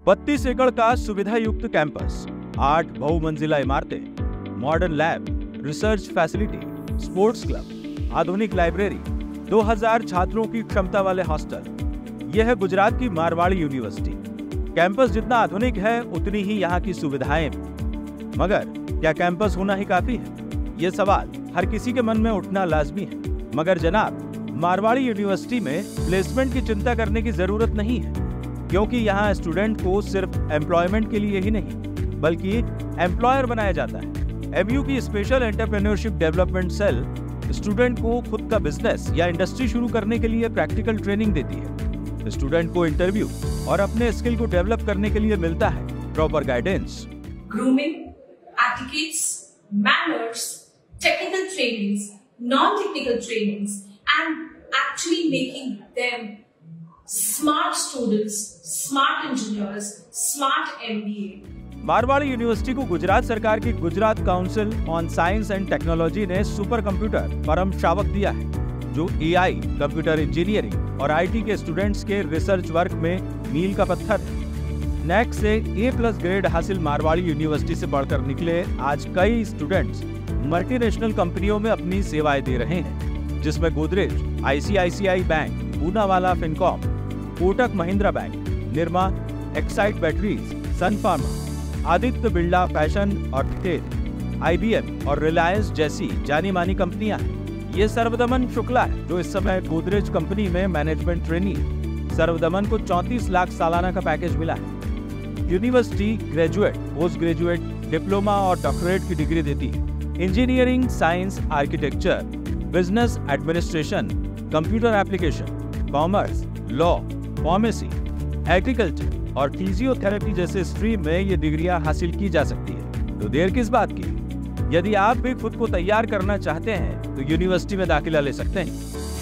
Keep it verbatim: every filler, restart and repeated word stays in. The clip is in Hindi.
बत्तीस एकड़ का सुविधा युक्त कैंपस, आठ बहुमंजिला इमारतें, modern lab, research facility, sports club, आधुनिक लाइब्रेरी, दो हज़ार छात्रों की क्षमता वाले हॉस्टल। यह है गुजरात की मारवाड़ी यूनिवर्सिटी। कैंपस जितना आधुनिक है उतनी ही यहाँ की सुविधाएं भी। मगर क्या कैंपस होना ही काफी है? ये सवाल हर किसी के मन में उठना लाजमी है। मगर जनाब, मारवाड़ी यूनिवर्सिटी में प्लेसमेंट की चिंता करने की जरूरत नहीं है, क्योंकि यहाँ स्टूडेंट को सिर्फ एम्प्लॉयमेंट के लिए ही नहीं बल्कि एम्प्लॉयर बनाया जाता है। एमयू की special entrepreneurship development cell student को खुद का बिजनेस या इंडस्ट्री शुरू करने के लिए प्रैक्टिकल ट्रेनिंग देती है। स्टूडेंट को इंटरव्यू और अपने स्किल को डेवलप करने के लिए मिलता है proper guidance. Grooming, etiquettes, manners, technical trainings, non technical trainings and actually making them smart students, smart engineers, smart MBA. Marwadi university को गुजरात सरकार की Gujarat council on science and technology ने सुपर कंप्यूटर परम शावक दिया है, जो एआई, कंप्यूटर इंजीनियरिंग और आईटी के स्टूडेंट्स के रिसर्च वर्क में मील का पत्थर है। नैक से ए प्लस ग्रेड हासिल मारवाड़ी यूनिवर्सिटी से बढ़कर निकले आज कई स्टूडेंट्स मल्टीनेशनल कंपनियों में अपनी सेवाएं दे रहे हैं, जिसमें Godrej, ICICI bank, Poonawalla Fincorp, Kotak Mahindra bank, Nirma, Exide batteries, Sun Pharma, Aditya Birla fashion और रिटेल, आईबीएम और रिलायंस जैसी जानी मानी कंपनियां हैं। ये सर्वदमन शुक्ला है, जो इस समय गोदरेज कंपनी में मैनेजमेंट ट्रेनी है। सर्वदमन को चौंतीस लाख सालाना का पैकेज मिला है। University graduate, post graduate, diploma और डॉक्टरेट की डिग्री देती है। Engineering, science, architecture, business administration, computer application, commerce, law, pharmacy, agriculture और फिजियोथेरेपी जैसे स्ट्रीम में ये डिग्रियां हासिल की जा सकती है। तो देर किस बात की? यदि आप भी खुद को तैयार करना चाहते हैं तो यूनिवर्सिटी में दाखिला ले सकते हैं।